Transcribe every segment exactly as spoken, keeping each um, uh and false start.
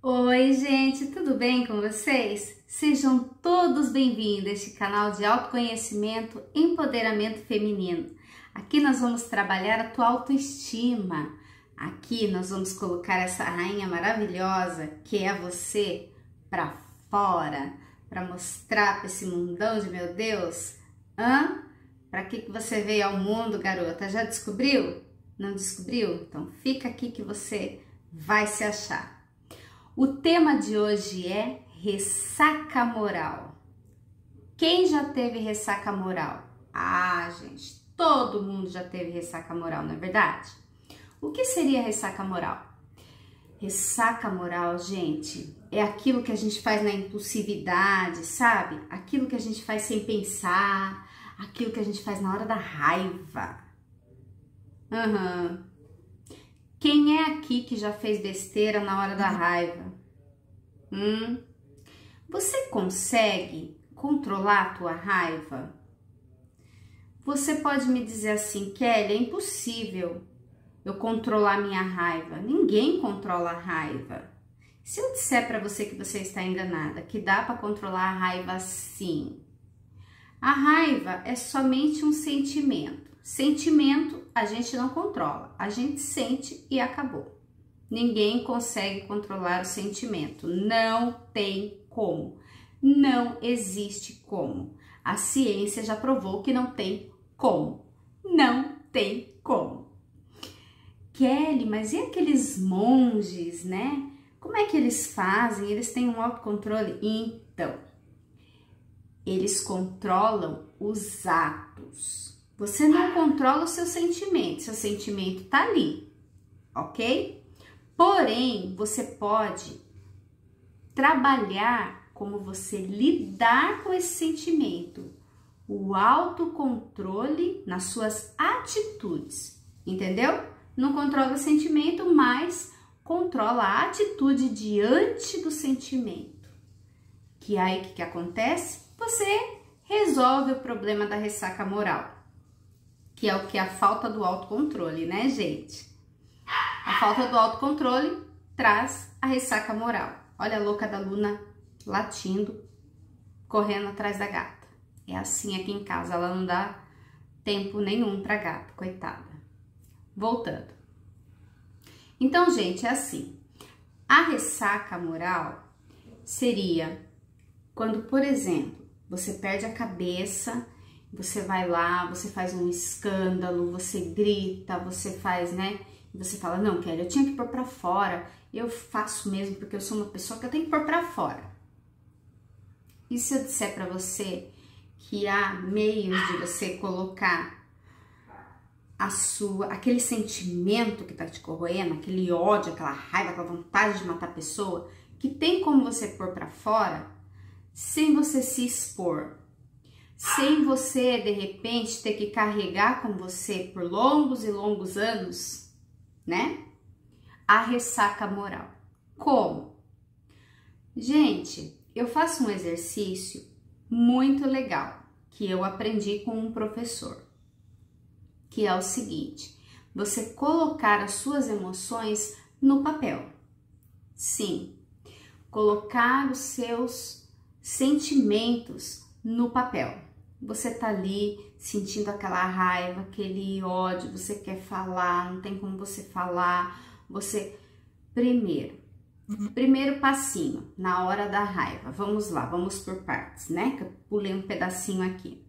Oi, gente, tudo bem com vocês? Sejam todos bem-vindos a este canal de autoconhecimento e empoderamento feminino. Aqui nós vamos trabalhar a tua autoestima. Aqui nós vamos colocar essa rainha maravilhosa que é você para fora, para mostrar para esse mundão de meu Deus. Hã? Para que que você veio ao mundo, garota? Já descobriu? Não descobriu? Então fica aqui que você vai se achar. O tema de hoje é ressaca moral. Quem já teve ressaca moral? Ah, gente, todo mundo já teve ressaca moral, não é verdade? O que seria ressaca moral? Ressaca moral, gente, é aquilo que a gente faz na impulsividade, sabe? Aquilo que a gente faz sem pensar, aquilo que a gente faz na hora da raiva. Uhum. Quem é aqui que já fez besteira na hora da raiva? Hum? Você consegue controlar a tua raiva? Você pode me dizer assim, Kelly, é impossível eu controlar minha raiva. Ninguém controla a raiva. Se eu disser para você que você está enganada, que dá para controlar a raiva sim. A raiva é somente um sentimento. Sentimento a gente não controla, a gente sente e acabou. Ninguém consegue controlar o sentimento, não tem como, não existe como. A ciência já provou que não tem como, não tem como. Kelly, mas e aqueles monges, né? Como é que eles fazem? Eles têm um autocontrole? Então, eles controlam os atos. Você não controla o seu sentimento, seu sentimento tá ali, ok? Porém, você pode trabalhar como você lidar com esse sentimento, o autocontrole nas suas atitudes, entendeu? Não controla o sentimento, mas controla a atitude diante do sentimento. Que aí, o que, que acontece? Você resolve o problema da ressaca moral. Que é o que? A falta do autocontrole, né, gente? A falta do autocontrole traz a ressaca moral. Olha a louca da Luna latindo, correndo atrás da gata. É assim aqui em casa, ela não dá tempo nenhum pra gata, coitada. Voltando. Então, gente, é assim. A ressaca moral seria quando, por exemplo, você perde a cabeça. Você vai lá, você faz um escândalo, você grita, você faz, né? E você fala, não, Kelly, eu tinha que pôr pra fora. Eu faço mesmo porque eu sou uma pessoa que eu tenho que pôr pra fora. E se eu disser pra você que há meios de você colocar a sua, aquele sentimento que tá te corroendo, aquele ódio, aquela raiva, aquela vontade de matar a pessoa, que tem como você pôr pra fora sem você se expor? Sem você, de repente, ter que carregar com você por longos e longos anos, né? A ressaca moral. Como? Gente, eu faço um exercício muito legal que eu aprendi com um professor, que é o seguinte: você colocar as suas emoções no papel. Sim, colocar os seus sentimentos no papel. Você tá ali sentindo aquela raiva, aquele ódio, você quer falar, não tem como você falar. Você, primeiro, primeiro passinho, na hora da raiva, vamos lá, vamos por partes, né? Que eu pulei um pedacinho aqui.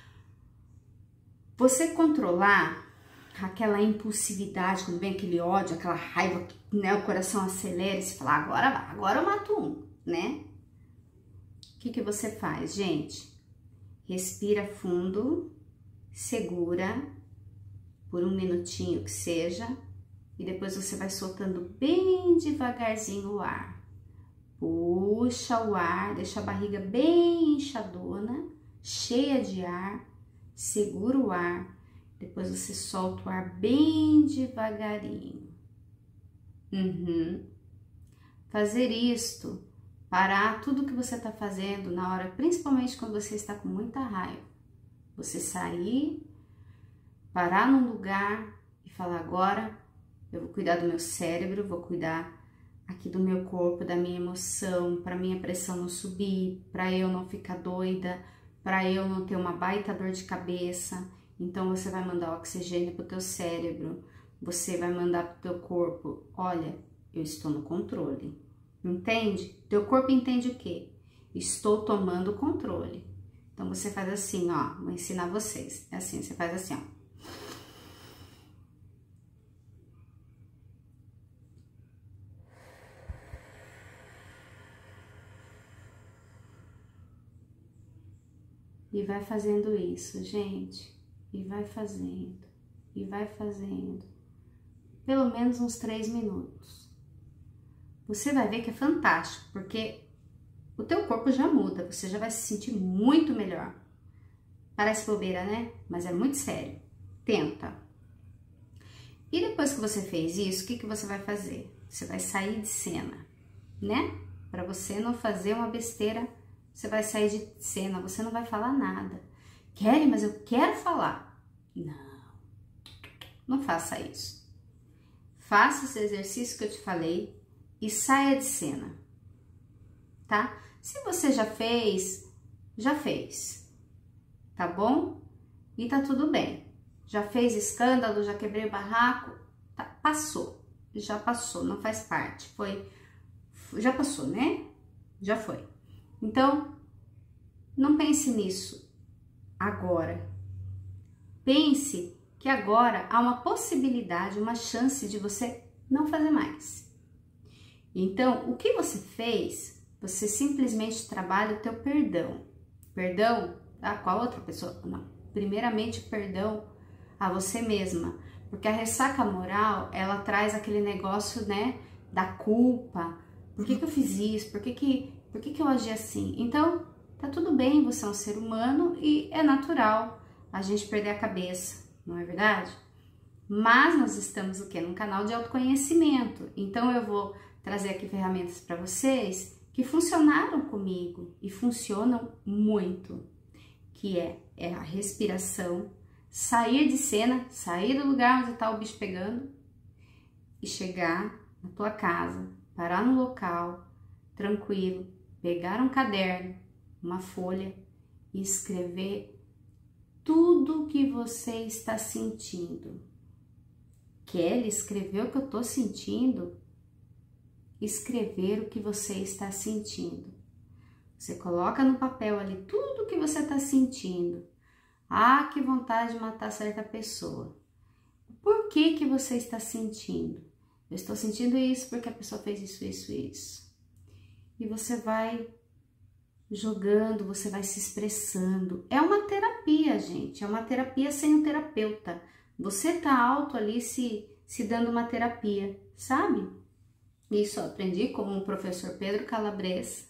Você controlar aquela impulsividade, quando vem aquele ódio, aquela raiva, né? O coração acelera e você fala, agora vai, agora eu mato um, né? O que que você faz, gente? Respira fundo, segura por um minutinho que seja, e depois você vai soltando bem devagarzinho o ar. Puxa o ar, deixa a barriga bem inchadona, cheia de ar, segura o ar, depois você solta o ar bem devagarinho. Uhum. Fazer isto, parar tudo que você está fazendo na hora, principalmente quando você está com muita raiva. Você sair, parar num lugar e falar, agora eu vou cuidar do meu cérebro, vou cuidar aqui do meu corpo, da minha emoção, para minha pressão não subir, para eu não ficar doida, para eu não ter uma baita dor de cabeça. Então você vai mandar oxigênio para o teu cérebro, você vai mandar para o teu corpo, olha, eu estou no controle, entende? Teu corpo entende o quê? Estou tomando controle. Então você faz assim, ó, vou ensinar vocês, é assim, você faz assim, ó. E vai fazendo isso, gente, e vai fazendo, e vai fazendo, pelo menos uns três minutos. Você vai ver que é fantástico, porque o teu corpo já muda, você já vai se sentir muito melhor. Parece bobeira, né? Mas é muito sério. Tenta. E depois que você fez isso, o que, que você vai fazer? Você vai sair de cena, né? Para você não fazer uma besteira, você vai sair de cena, você não vai falar nada. Kelly, mas eu quero falar. Não, não faça isso. Faça esse exercício que eu te falei e saia de cena, tá? Se você já fez, já fez, tá bom? E tá tudo bem. Já fez escândalo, já quebrei o barraco, tá, passou, já passou, não faz parte, foi, já passou, né? Já foi. Então, não pense nisso agora. Pense que agora há uma possibilidade, uma chance de você não fazer mais. Então, o que você fez, você simplesmente trabalha o teu perdão. Perdão a qual outra pessoa? Não. Primeiramente, perdão a você mesma. Porque a ressaca moral, ela traz aquele negócio, né, da culpa. Por que que eu fiz isso? Por que que, por que que eu agi assim? Então, tá tudo bem, você é um ser humano e é natural a gente perder a cabeça, não é verdade? Mas nós estamos o quê? Num canal de autoconhecimento. Então eu vou trazer aqui ferramentas para vocês que funcionaram comigo e funcionam muito, que é, é a respiração, sair de cena, sair do lugar onde está o bicho pegando e chegar na tua casa, parar no local, tranquilo, pegar um caderno, uma folha e escrever tudo que você está sentindo. Kelly, escrever o que eu estou sentindo? Escrever o que você está sentindo. Você coloca no papel ali tudo o que você está sentindo. Ah, que vontade de matar certa pessoa. Por que que você está sentindo? Eu estou sentindo isso porque a pessoa fez isso, isso, isso. E você vai jogando, você vai se expressando. É uma terapia, gente. É uma terapia sem um terapeuta. Você tá alto ali se, se dando uma terapia, sabe? Isso eu aprendi com o professor Pedro Calabres,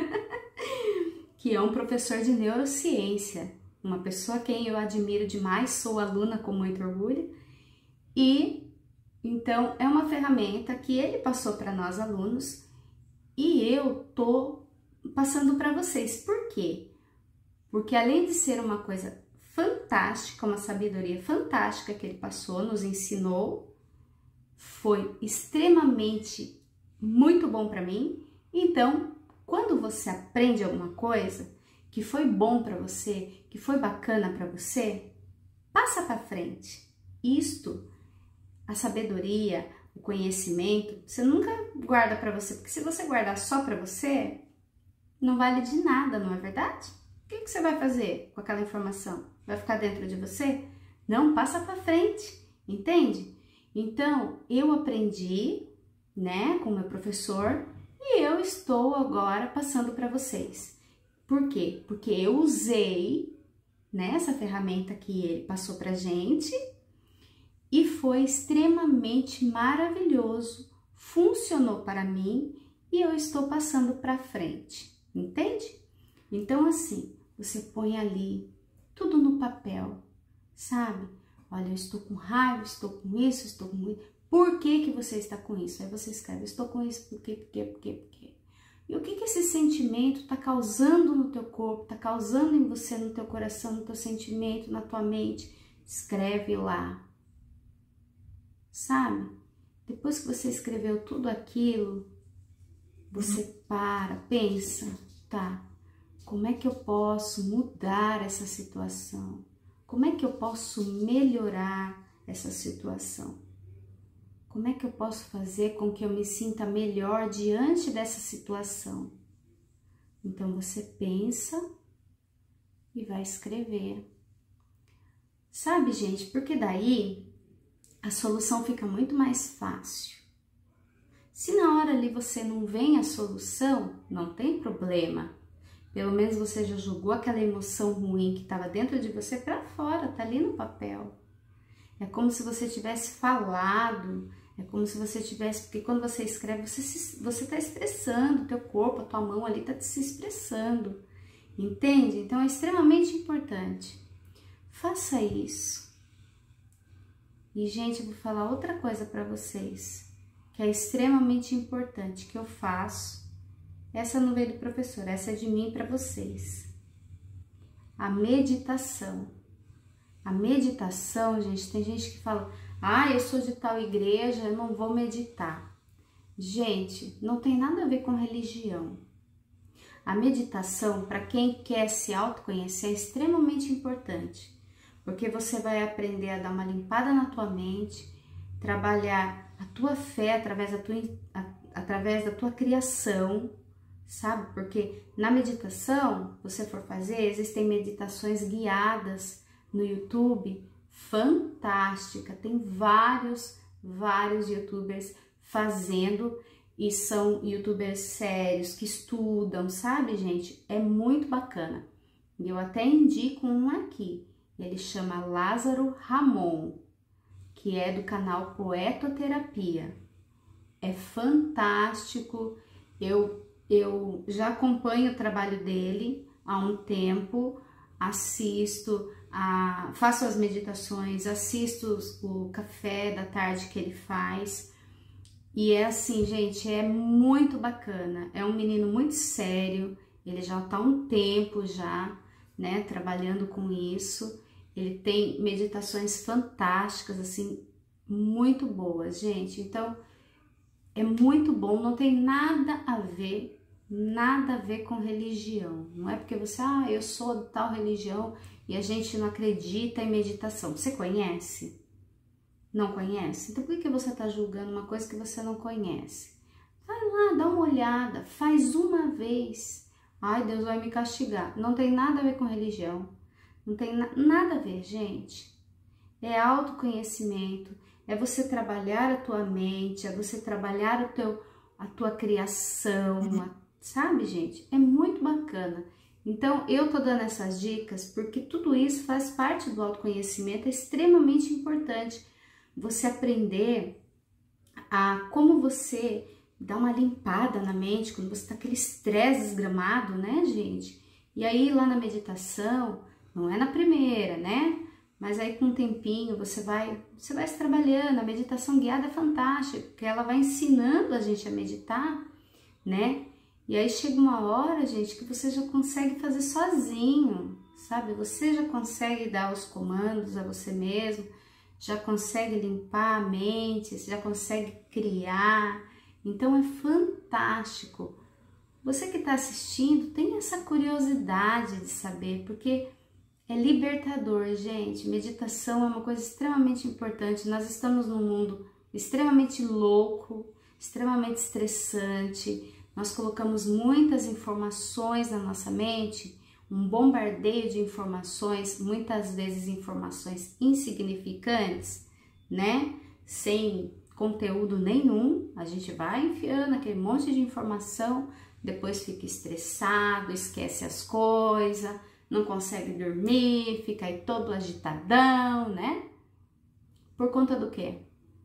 que é um professor de neurociência, uma pessoa a quem eu admiro demais, sou aluna com muito orgulho, e então é uma ferramenta que ele passou para nós alunos e eu tô passando para vocês. Por quê? Porque além de ser uma coisa fantástica, uma sabedoria fantástica que ele passou, nos ensinou, foi extremamente muito bom para mim. Então, quando você aprende alguma coisa que foi bom para você, que foi bacana para você, passa para frente. Isto, a sabedoria, o conhecimento, você nunca guarda para você, porque se você guardar só para você, não vale de nada, não é verdade? O que que você vai fazer com aquela informação? Vai ficar dentro de você? Não, passa para frente, entende? Então, eu aprendi, né, com o meu professor e eu estou agora passando para vocês. Por quê? Porque eu usei, né, essa ferramenta que ele passou pra gente e foi extremamente maravilhoso, funcionou para mim e eu estou passando para frente, entende? Então, assim, você põe ali tudo no papel, sabe? Olha, eu estou com raiva, estou com isso, estou com isso. Por que que você está com isso? Aí você escreve, estou com isso, por quê, por quê, por quê, por quê? E o que que esse sentimento está causando no teu corpo, está causando em você, no teu coração, no teu sentimento, na tua mente? Escreve lá, sabe? Depois que você escreveu tudo aquilo, você para, pensa, tá, como é que eu posso mudar essa situação? Como é que eu posso melhorar essa situação? Como é que eu posso fazer com que eu me sinta melhor diante dessa situação? Então você pensa e vai escrever. Sabe, gente, porque daí a solução fica muito mais fácil. Se na hora ali você não vem a solução, não tem problema. Pelo menos você já jogou aquela emoção ruim que estava dentro de você para fora, tá ali no papel. É como se você tivesse falado, é como se você tivesse, porque quando você escreve, você se, você está expressando, o teu corpo, a tua mão ali está se expressando, entende? Então é extremamente importante. Faça isso. E, gente, eu vou falar outra coisa para vocês, que é extremamente importante, que eu faço. Essa não veio do professor, essa é de mim para vocês. A meditação. A meditação, gente, tem gente que fala, ah, eu sou de tal igreja, eu não vou meditar. Gente, não tem nada a ver com religião. A meditação, para quem quer se autoconhecer, é extremamente importante, porque você vai aprender a dar uma limpada na tua mente, trabalhar a tua fé através da tua, a, através da tua criação, sabe? Porque na meditação, você for fazer, existem meditações guiadas no YouTube, fantástica, tem vários, vários youtubers fazendo e são youtubers sérios, que estudam, sabe, gente? É muito bacana. E eu até indico um aqui, ele chama Lázaro Ramon, que é do canal Poetoterapia. É fantástico, eu, eu já acompanho o trabalho dele há um tempo, assisto, a, faço as meditações, assisto o café da tarde que ele faz. E é assim, gente, é muito bacana. É um menino muito sério, ele já está há um tempo já, né, trabalhando com isso. Ele tem meditações fantásticas, assim, muito boas, gente. Então, é muito bom, não tem nada a ver, nada a ver com religião. Não é porque você, ah, eu sou de tal religião e a gente não acredita em meditação. Você conhece? Não conhece? Então por que você está julgando uma coisa que você não conhece? Vai lá, dá uma olhada, faz uma vez. Ai, Deus vai me castigar. Não tem nada a ver com religião. Não tem na nada a ver, gente. É autoconhecimento, é você trabalhar a tua mente, é você trabalhar o teu, a tua criação, a, sabe, gente? É muito bacana. Então, eu tô dando essas dicas porque tudo isso faz parte do autoconhecimento, é extremamente importante. Você aprender a como você dá uma limpada na mente quando você tá aquele estresse desgramado, né, gente? E aí lá na meditação, não é na primeira, né? Mas aí com um tempinho você vai, você vai se trabalhando. A meditação guiada é fantástica, porque ela vai ensinando a gente a meditar, né? E aí chega uma hora, gente, que você já consegue fazer sozinho, sabe? Você já consegue dar os comandos a você mesmo, já consegue limpar a mente, você já consegue criar. Então é fantástico. Você que está assistindo, tem essa curiosidade de saber, porque é libertador, gente. Meditação é uma coisa extremamente importante. Nós estamos num mundo extremamente louco, extremamente estressante. Nós colocamos muitas informações na nossa mente, um bombardeio de informações, muitas vezes informações insignificantes, né? Sem conteúdo nenhum, a gente vai enfiando aquele monte de informação, depois fica estressado, esquece as coisas, não consegue dormir, fica aí todo agitadão, né? Por conta do quê?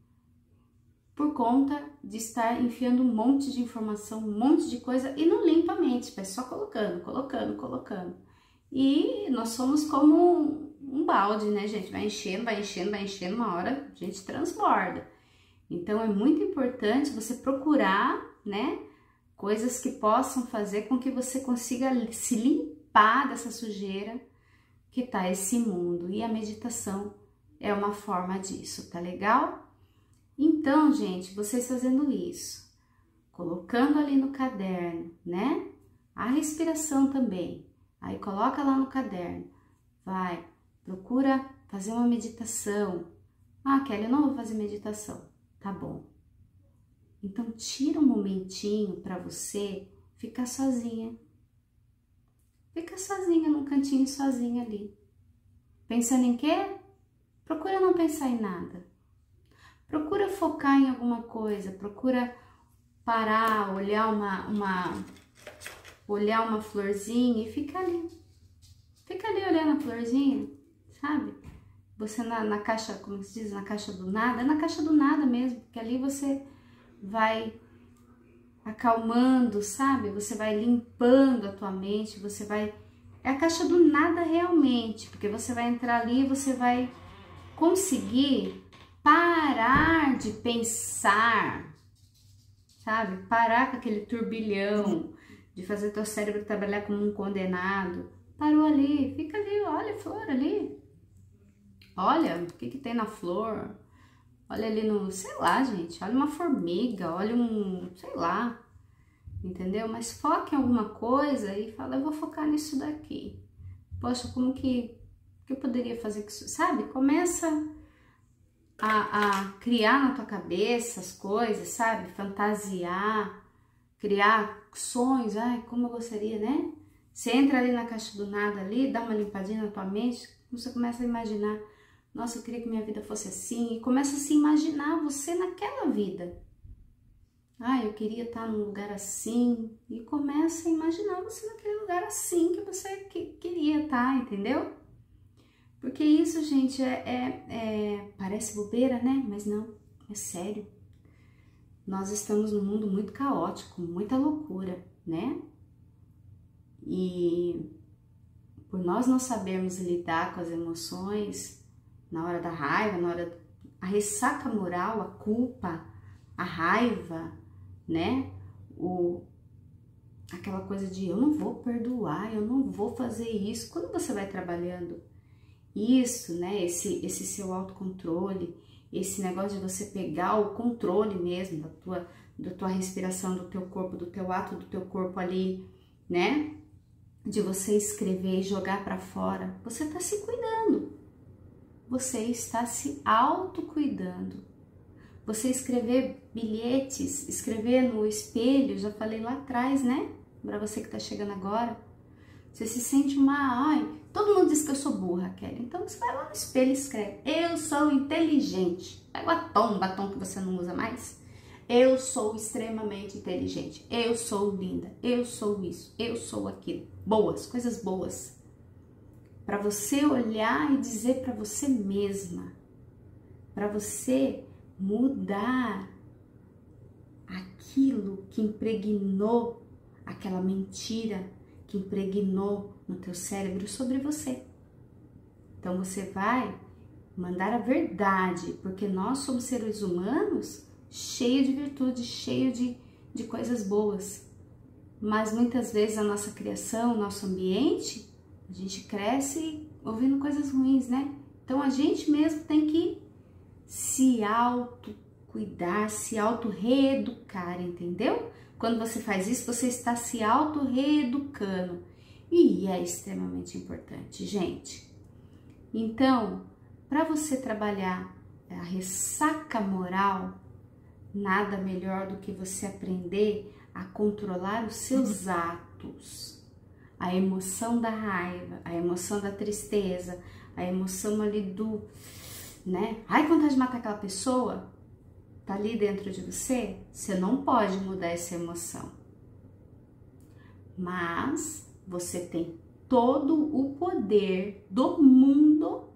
Por conta de estar enfiando um monte de informação, um monte de coisa e não limpa a mente, vai só colocando, colocando, colocando. E nós somos como um, um balde, né, gente? Vai enchendo, vai enchendo, vai enchendo, uma hora a gente transborda. Então é muito importante você procurar, né, coisas que possam fazer com que você consiga se limpar dessa sujeira que tá esse mundo. E a meditação é uma forma disso, tá legal? Então, gente, vocês fazendo isso, colocando ali no caderno, né? A respiração também. Aí coloca lá no caderno. Vai, procura fazer uma meditação. Ah, Kelly, eu não vou fazer meditação. Tá bom. Então tira um momentinho para você ficar sozinha. Fica sozinha num cantinho sozinha ali. Pensando em quê? Procura não pensar em nada. Procura focar em alguma coisa, procura parar, olhar uma, uma, olhar uma florzinha e fica ali. Fica ali olhando a florzinha, sabe? Você na, na caixa, como se diz, na caixa do nada, é na caixa do nada mesmo, porque ali você vai acalmando, sabe? Você vai limpando a tua mente, você vai... É a caixa do nada realmente, porque você vai entrar ali e você vai conseguir parar de pensar, sabe? Parar com aquele turbilhão de fazer teu cérebro trabalhar como um condenado. Parou ali, fica ali, olha a flor ali. Olha o que que tem na flor. Olha ali no, sei lá, gente, olha uma formiga, olha um, sei lá, entendeu? Mas foca em alguma coisa e fala, eu vou focar nisso daqui. Poxa, como que, que eu poderia fazer com isso? Sabe? Começa a, a criar na tua cabeça as coisas, sabe? Fantasiar, criar sonhos, ai, como eu gostaria, né? Você entra ali na caixa do nada ali, dá uma limpadinha na tua mente, você começa a imaginar, nossa, eu queria que minha vida fosse assim, e começa a se imaginar você naquela vida. Ah, eu queria estar num lugar assim, e começa a imaginar você naquele lugar assim que você que, queria estar, entendeu? Porque isso, gente, é, é, é, parece bobeira, né? Mas não, é sério. Nós estamos num mundo muito caótico, muita loucura, né? E por nós não sabermos lidar com as emoções, na hora da raiva, na hora a ressaca moral, a culpa, a raiva, né? O, aquela coisa de eu não vou perdoar, eu não vou fazer isso. Quando você vai trabalhando isso, né? Esse, esse seu autocontrole, esse negócio de você pegar o controle mesmo da tua, da tua respiração, do teu corpo, do teu ato, do teu corpo ali, né? De você escrever e jogar para fora, você está se cuidando. Você está se autocuidando. Você escrever bilhetes, escrever no espelho, já falei lá atrás, né? Para você que está chegando agora. Você se sente uma... Ai, todo mundo diz que eu sou burra, Kelly. Então você vai lá no espelho e escreve. Eu sou inteligente. Pega o batom, batom que você não usa mais. Eu sou extremamente inteligente. Eu sou linda. Eu sou isso. Eu sou aquilo. Boas, coisas boas. Para você olhar e dizer para você mesma, para você mudar aquilo que impregnou, aquela mentira que impregnou no teu cérebro sobre você. Então você vai mandar a verdade, porque nós somos seres humanos cheios de virtude, cheios de, de coisas boas. Mas muitas vezes a nossa criação, o nosso ambiente, a gente cresce ouvindo coisas ruins, né? Então a gente mesmo tem que se auto-cuidar, se auto-reeducar, entendeu? Quando você faz isso, você está se auto-reeducando. E é extremamente importante, gente. Então, para você trabalhar a ressaca moral, nada melhor do que você aprender a controlar os seus atos. A emoção da raiva, a emoção da tristeza, a emoção ali do, né? Ai, vontade de matar aquela pessoa, tá ali dentro de você, você não pode mudar essa emoção. Mas você tem todo o poder do mundo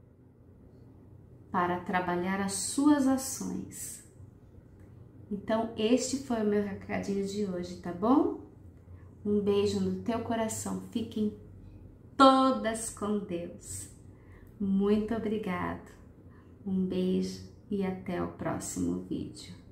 para trabalhar as suas ações. Então, este foi o meu recadinho de hoje, tá bom? Um beijo no teu coração. Fiquem todas com Deus. Muito obrigado. Um beijo e até o próximo vídeo.